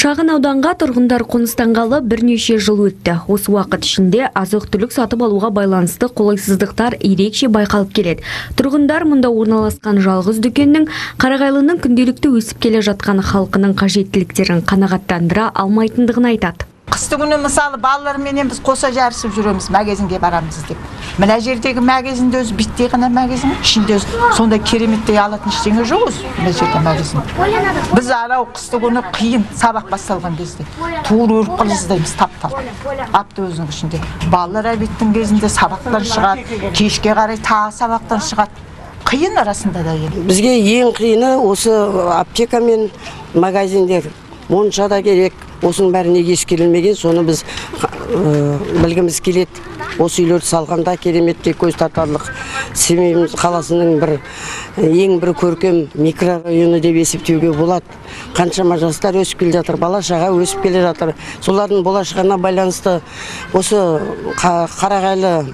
Шағын ауданға тұрғындар қоныстанғалы бірнеше жыл өтті. Осы уақыт ішінде азық-түлік сатып алуға байланысты қолайсыздықтар ерекше байқалып келеді. Тұрғындар мұнда орналасқан жалғыз дүкеннің Қарағайлының күнделікті өсіп келе жатқан халқының қажеттіліктерін қанағаттандыра алмайтындығын айтады. Қысты күні мысалы балаларменен біз қоса жарысып жүреміз, магазинге барамыз деп. Мына жердегі магазинде өзі биттей ғана магазин, ішінде сондай кереметтей алатын ештеңе жоқ өзі мына жерде магазин. Біз арау қысты күні қиын сабақ басталған кезде туыр өріп қылыздаймыз таптал. Апты өзінің ішінде. Балалар әбеттің кезінде сабақтан шығады, кешке қарай тағы сабақтан шығады. Қиын арасында да енді. Бізге ең қиыны осы аптека мен магазиндер. Монша да керек. Осының бәріне ескерілмеген, соны біз білгіміз келеді. Осы үйлерді салғанда кереметтей көз тартарлық Семей қаласының ең бір көркем микрорайоны деп есептеуге болады. Қаншама жастар өсіп келе жатыр, бала шаға өсіп келе жатыр. Солардың болашағына байланысты осы Қарағайлы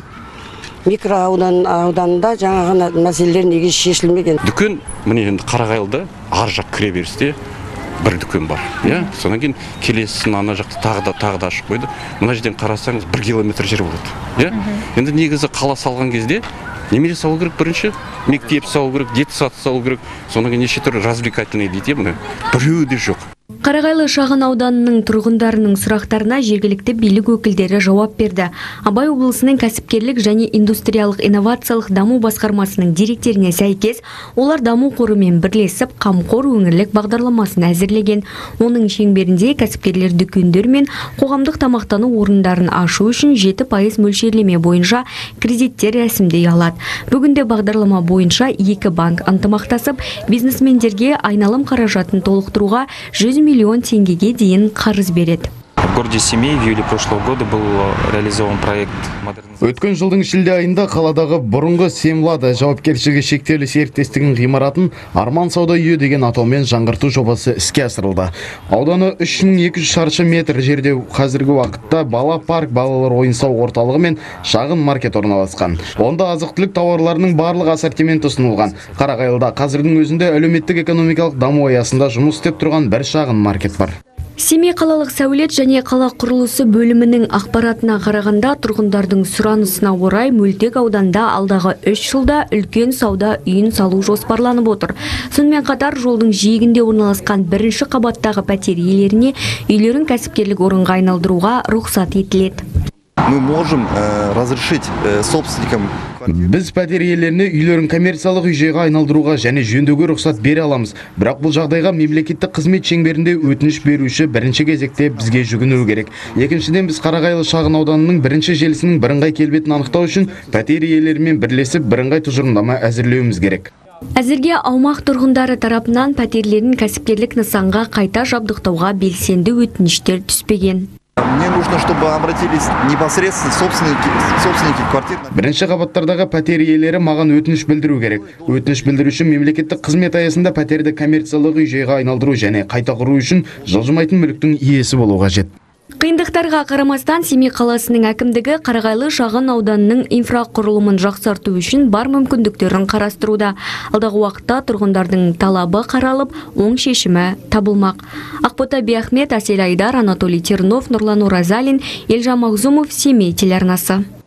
микроауданында жаңағы мәселелер неге шешілмеген. Дүкен міне енді Қарағайлыда ар жақ кіре берісте бір дүкен бар. Содан кейін келесісін ана жақты тағы да ашып қойды. Мына жерден қарасаңыз 1 километр жер болады. Енді негізі қала салған кезде немере салу керек бірінші, мектеп салу керек, детсад салу керек. Содан кейін неше түрлі развлекательный дейді, міне біреуі де жоқ. Қарағайлы шағын ауданының тұрғындарының сұрақтарына жергілікті билік өкілдері жауап берді. Абай облысының кәсіпкерлік және индустриялық инновациялық даму басқармасының директоріне сәйкес, олар даму қорымен бірлесіп қамқор өңірлік бағдарламасын әзірлеген. Оның шеңберінде кәсіпкерлер дүкендер мен қоғамдық тамақтану орындарын ашу үшін 7% мөлшерлеме бойынша кредиттер рәсімдей алады. Бүгінде бағдарлама бойынша 2 банк ынтымақтасып, бизнесмендерге айналым қаражатын толықтыруға 100 миллион теңгеге дейін қарыз береді. В городе Семей в июле прошлого года был реализован проект модернизации. Өткен жылдың шілде айында қаладағы бұрынғы Семлада жауапкершілігі шектеулі серіктестігінің ғимаратын Арман сауда үйі деген атаумен жаңғырту жобасы іске асырылды. Ауданы 3200 шаршы метр жерде қазіргі уақытта бала парк, балалар ойын-сауық орталығы мен шағын маркет орналасқан. Онда азық-түлік тауарларының барлық ассортименті ұсынылған. Қарағайлыда қазірдің өзінде әлеуметтік экономикалық даму аясында жұмыс істеп тұрған бір шағын маркет бар. Семей қалалық сәулет және қала құрылысы бөлімінің ақпаратына қарағанда тұрғындардың сұранысына орай Мөлтек ауданда алдағы 3 жылда үлкен сауда үйін салу жоспарланып отыр. Сонымен қатар жолдың жиегінде орналасқан бірінші қабаттағы пәтер иелеріне үйлерін кәсіпкерлік орынға айналдыруға рұқсат етіледі. Мы можем разрешить собственникам. Біз пәтер иелеріне үйлерін коммерциялық үй-жайға айналдыруға және жөндеуге рұқсат бере аламыз. Бірақ бұл жағдайға мемлекеттік қызмет шеңберінде өтініш беруші бірінші кезекте бізге жүгінуі керек. Екіншіден біз Қарағайлы шағын ауданының бірінші желісінің бірыңғай келбетін анықтау үшін пәтер иелерімен бірлесіп бірыңғай тұжырымдама әзірлеуіміз керек. Әзірге аумақ тұрғындары тарапынан пәтерлерін кәсіпкерлік нысанға қайта жабдықтауға белсенді өтініштер түспеген. Мне нужно, чтобы обратились непосредственно собственники квартир. Бірінші қабаттардағы пәтер иелері маған өтініш білдіру керек. Өтініш білдіруші мемлекеттік қызмет аясында пәтерді коммерциялық үй-жайға айналдыру және қайта құру үшін жылжымайтын мүліктің иесі болу қажет. Қиындықтарға қарамастан Семей қаласының әкімдігі Қарағайлы шағын ауданының инфрақұрылымын жақсарту үшін бар мүмкіндіктерін қарастыруда. Алдағы уақытта тұрғындардың талабы қаралып, оң шешімі табылмақ. Ақбота Биахмет, Асель Айдар, Анатолий Тернов, Нұрлан Оразалин, Елжан Мағзумов, Семей телеарнасы.